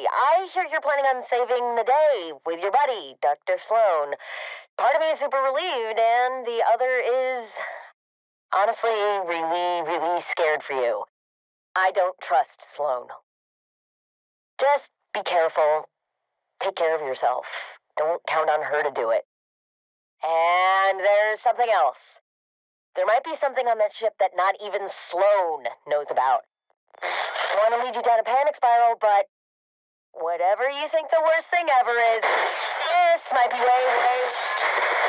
I hear you're planning on saving the day with your buddy, Dr. Sloan. Part of me is super relieved, and the other is honestly really, really scared for you. I don't trust Sloan. Just be careful. Take care of yourself. Don't count on her to do it. And there's something else. There might be something on that ship that not even Sloan knows about. I want to lead you down a panic spiral, but whatever you think the worst thing ever is, this might be way, way